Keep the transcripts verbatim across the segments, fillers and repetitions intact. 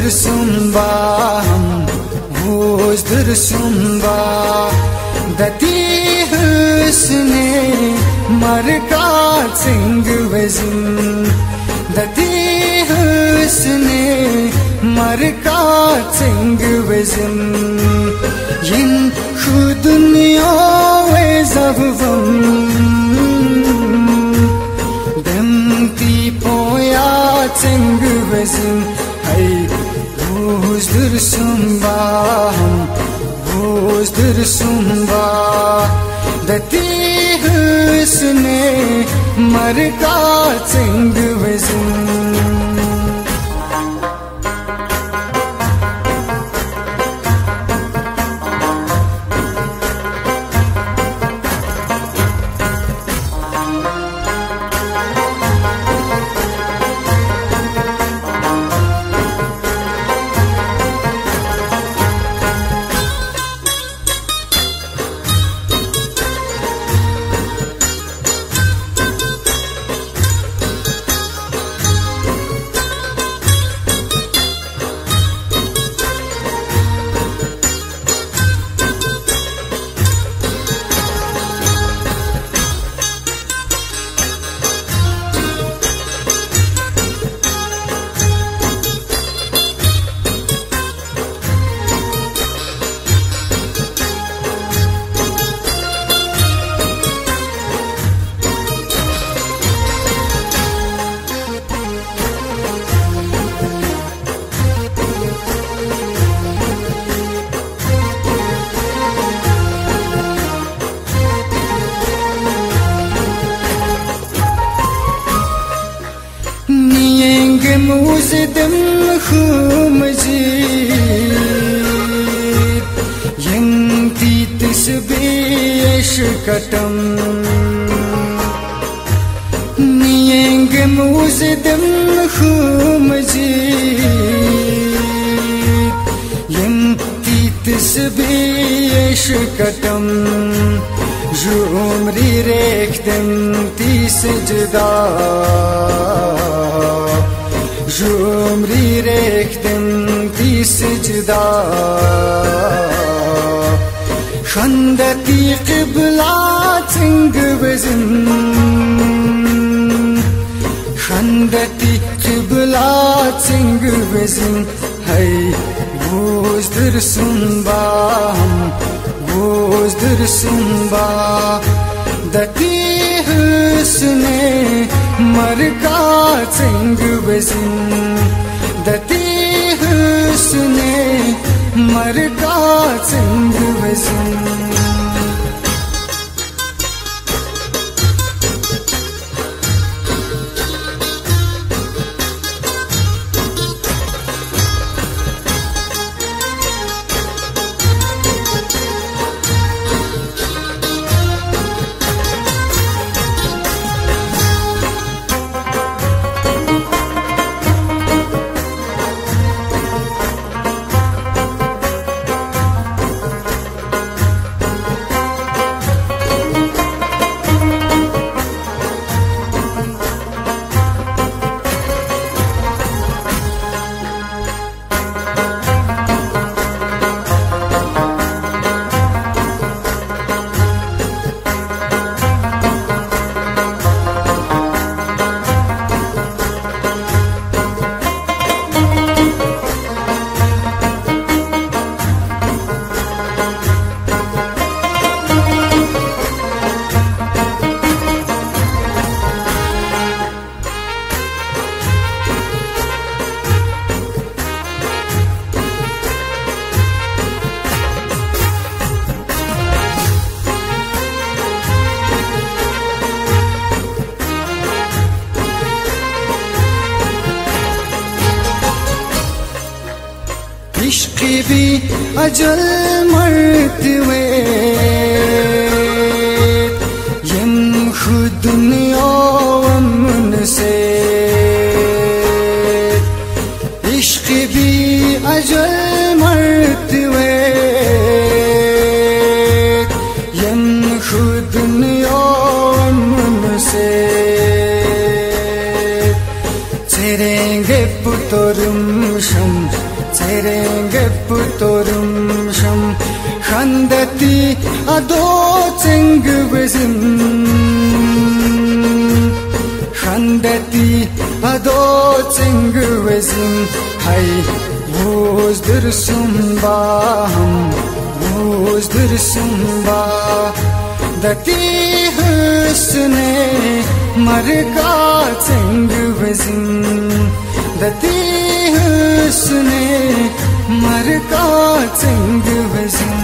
sumba huzdur sumba dati husne marka sing vezin dati husne marka sing vezin yin khu dunya ve zavvam demti poya sing vezin hay huzdur sumba huzdur sumba dati husne marka sing vezin Muzdem khumjid yanti tisbish katam niyeng muzdem khumjid yanti tisbish katam jumri rektem tisjda Jumri rektem ti sijda Khandati qibla sing vezin Khandati qibla sing vezin Hay huzdur sumba huzdur sumba Dati husne marka sing vezin dati husne marka sing vezin इश्क़ भी अजल मर्तवे यम खुद दुनिया अमन से इश्क़ भी अजल मर्तवे यम खुद दुनिया अमन से तेरेंगे पुतरुम शम geptorum sham khandati ado ceng vezim khandati ado ceng vezim hay bozdur sumba ham bozdur sumba dati husne marga ceng vezim dati husne marga ceng vezim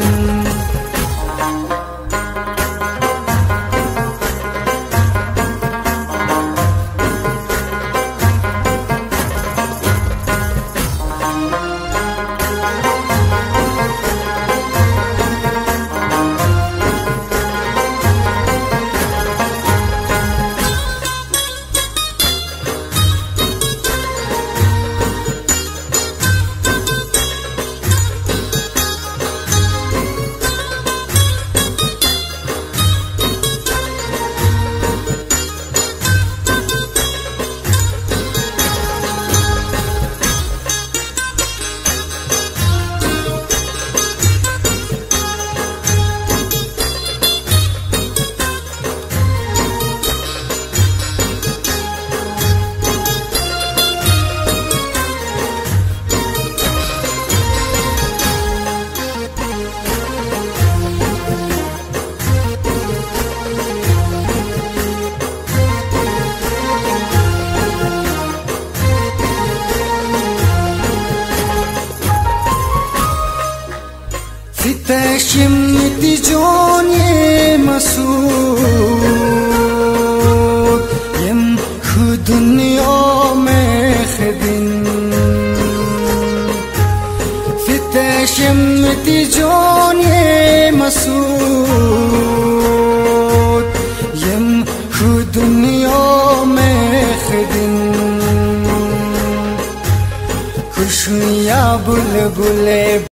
Fitashimti jonye masud yem khudniyo mein khidin Fitashimti jonye masud yem khudniyo mein khidin Khushiyan bulbule